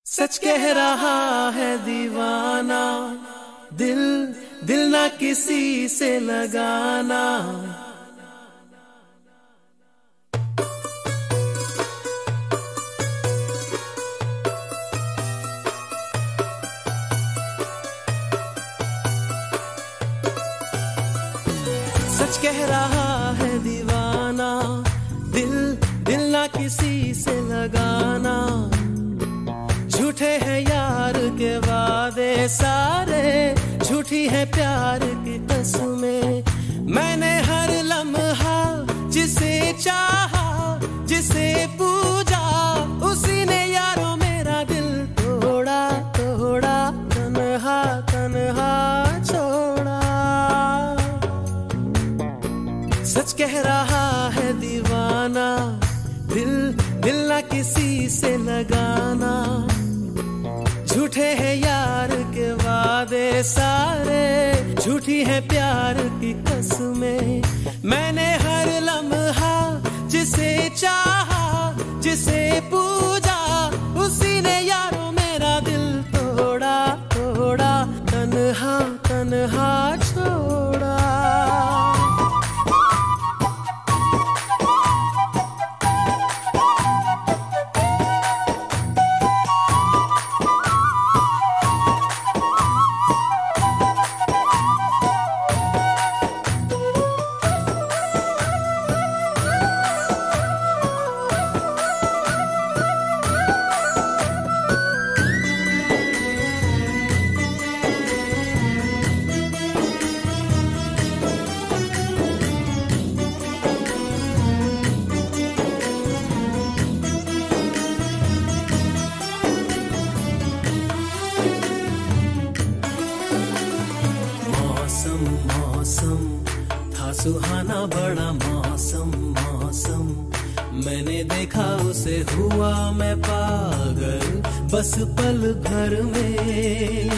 सच कह रहा है दीवाना, दिल दिल ना किसी से लगाना। सच कह रहा है दीवाना, दिल दिल ना किसी से लगाना। झूठे हैं यार के वादे सारे, झूठी है प्यार की कसमें। मैंने हर लम्हा जिसे चाहा, जिसे पूजा, उसी ने यारों मेरा दिल तोड़ा तोड़ा, तन्हा तन्हा छोड़ा। सच कह रहा है दीवाना, दिल दिल ना किसी से लगाना। झूठे हैं यार के वादे सारे, झूठी है प्यार की कसमें। मैंने हर लम्हा जिसे चाहा, जिसे पूजा, उसी ने यारों मेरा दिल तोड़ा तोड़ा, तन्हा तन्हा छोड़ा। मौसम था सुहाना बड़ा मौसम, मौसम मैंने देखा उसे हुआ मैं पागल, बस पल भर में।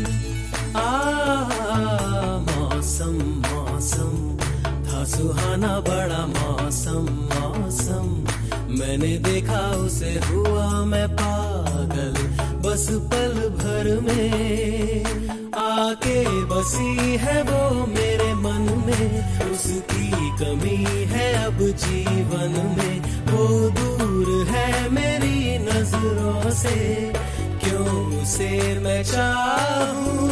मौसम मौसम था सुहाना बड़ा मौसम, मौसम मैंने देखा उसे हुआ मैं पागल, बस पल भर में। आके बसी है वो मेरे मन में, उसकी कमी है अब जीवन में। वो दूर है मेरी नजरों से, क्यों उसे मैं चाहूं।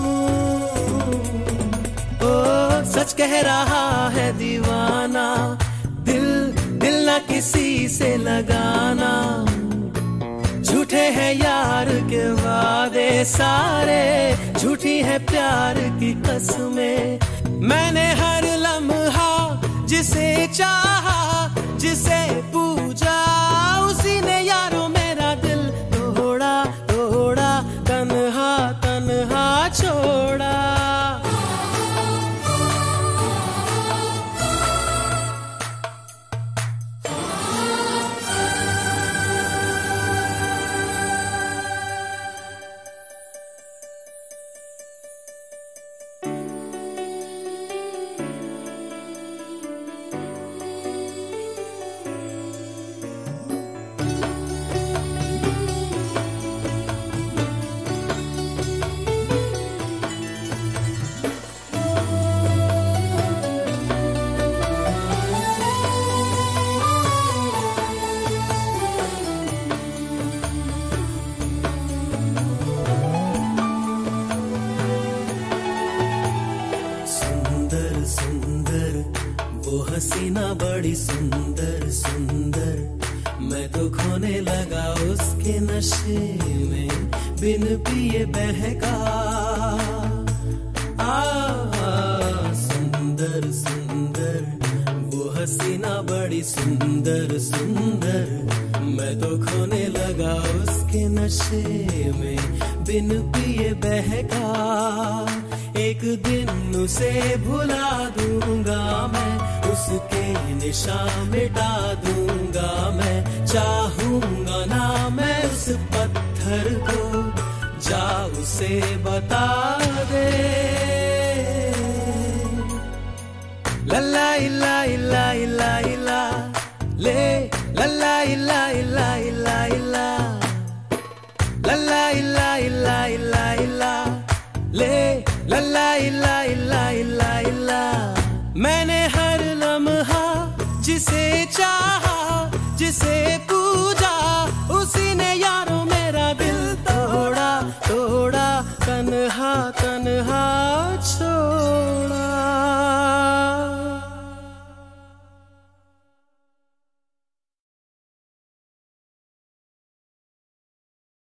ओ सच कह रहा है दीवाना, दिल दिल ना किसी से लगाना। झूठे हैं यार के वादे सारे, झूठी है प्यार की कसमें। मैंने हर लम्हा जिसे चाहा, जिसे पूजा, उसी ने यारों मेरा दिल तोड़ा तोड़ा, तन्हा तन्हा छोड़ा। सुंदर वो हसीना बड़ी सुंदर सुंदर, मैं तो खोने लगा उसके नशे में, बिन पिए बहका। सुंदर सुंदर वो हसीना बड़ी सुंदर सुंदर, मैं तो खोने लगा उसके नशे में, बिन पिए बहका। एक दिन उसे भुला दूंगा मैं, उसके निशान मिटा दूंगा मैं। चाहूंगा ना मैं उस पत्थर को, जा उसे बता दे। लल्ला इला इला इला इला ले, लल्ला इला इला इला इला, la मैंने हर लम्हा जिसे चाहा, जिसे पूजा, उसी ने यारों मेरा दिल तोड़ा, तोड़ा। तन्हा तन्हा